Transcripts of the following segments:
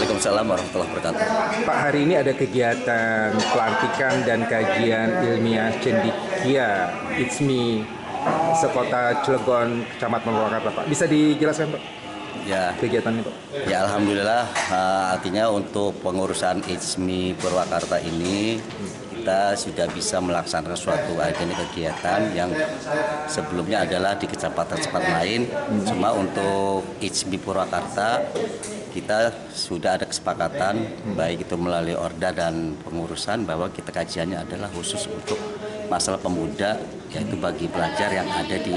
Waalaikumsalam warahmatullahi wabarakatuh. Pak, hari ini ada kegiatan pelantikan dan kajian ilmiah cendikia ITSMI sekota Cilegon, Kecamatan Purwakarta, Pak. Bisa dijelaskan, Pak, Ya, kegiatan ini, Pak? ya alhamdulillah, artinya untuk pengurusan ITSMI Purwakarta ini kita sudah bisa melaksanakan suatu agenda kegiatan yang sebelumnya adalah di kecamatan-kecamatan lain. Cuma untuk ITSMI Purwakarta kita sudah ada kesepakatan baik itu melalui Orda dan pengurusan bahwa kita kajiannya adalah khusus untuk masalah pemuda, yaitu bagi pelajar yang ada di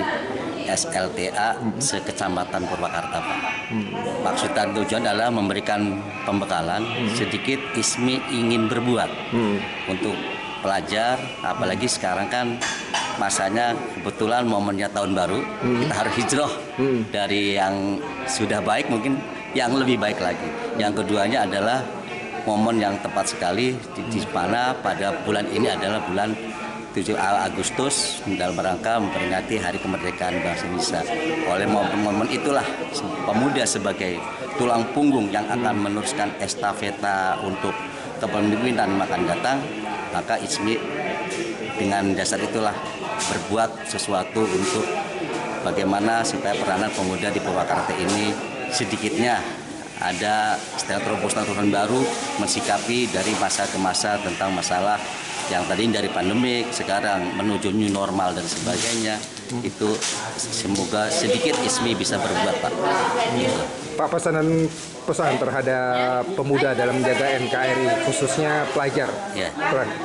SLTA sekecamatan Purwakarta, Pak. Maksud dan tujuan adalah memberikan pembekalan sedikit ITSMI ingin berbuat untuk pelajar, apalagi sekarang kan masanya kebetulan momennya tahun baru, kita harus hijrah dari yang sudah baik mungkin yang lebih baik lagi. Yang keduanya adalah momen yang tepat sekali di mana pada bulan ini adalah bulan 7 Agustus dalam rangka memperingati Hari Kemerdekaan Bangsa Indonesia. Oleh momen itulah pemuda sebagai tulang punggung yang akan meneruskan estafeta untuk kepemimpinan akan datang, maka ITSMI dengan dasar itulah berbuat sesuatu untuk bagaimana supaya peranan pemuda di Purwakarta ini sedikitnya ada terobosan baru mensikapi dari masa ke masa tentang masalah yang tadi dari pandemik, sekarang menuju new normal dan sebagainya. Itu semoga sedikit ITSMI bisa berbuat, Pak. Gitu. Pak, pesan terhadap pemuda dalam menjaga NKRI, khususnya pelajar. Ya.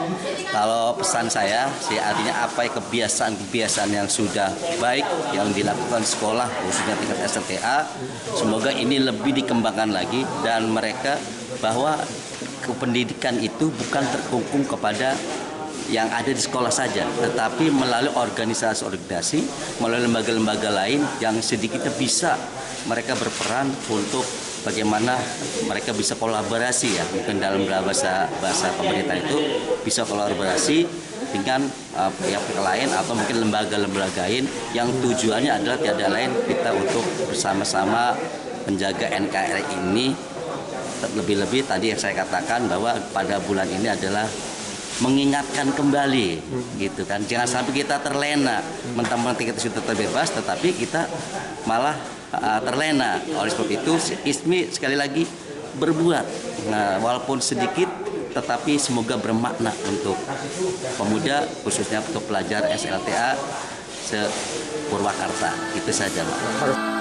Kalau pesan saya sih artinya apa kebiasaan-kebiasaan yang sudah baik yang dilakukan sekolah khususnya tingkat SLTA, semoga ini lebih dikembangkan lagi dan mereka bahwa pendidikan itu bukan terkungkung kepada yang ada di sekolah saja, tetapi melalui organisasi-organisasi, melalui lembaga-lembaga lain yang sedikitnya bisa mereka berperan untuk bagaimana mereka bisa kolaborasi, ya mungkin dalam bahasa pemerintah itu bisa kolaborasi dengan pihak lain atau mungkin lembaga-lembaga lain yang tujuannya adalah tiada lain kita untuk bersama-sama menjaga NKRI ini. Lebih-lebih tadi yang saya katakan bahwa pada bulan ini adalah mengingatkan kembali, gitu kan. Jangan sampai kita terlena, mentang-mentang kita sudah terbebas, tetapi kita malah terlena. Oleh sebab itu, ITSMI sekali lagi berbuat, nah, walaupun sedikit, tetapi semoga bermakna untuk pemuda, khususnya untuk pelajar SLTA se Purwakarta. Itu saja, Pak.